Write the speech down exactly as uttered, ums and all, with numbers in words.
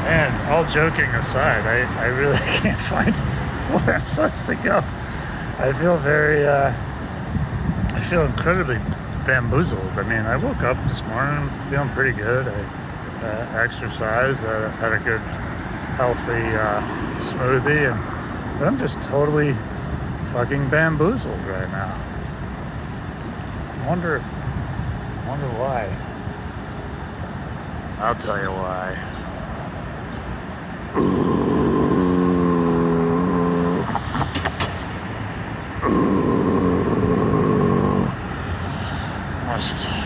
Man, all joking aside, I, I really can't find where I'm supposed to go. I feel very, uh, I feel incredibly bamboozled. I mean, I woke up this morning feeling pretty good. I uh, exercised, uh, had a good, healthy uh, smoothie, and but I'm just totally fucking bamboozled right now. I wonder, wonder why. I'll tell you why. Ooh. Ooh. Must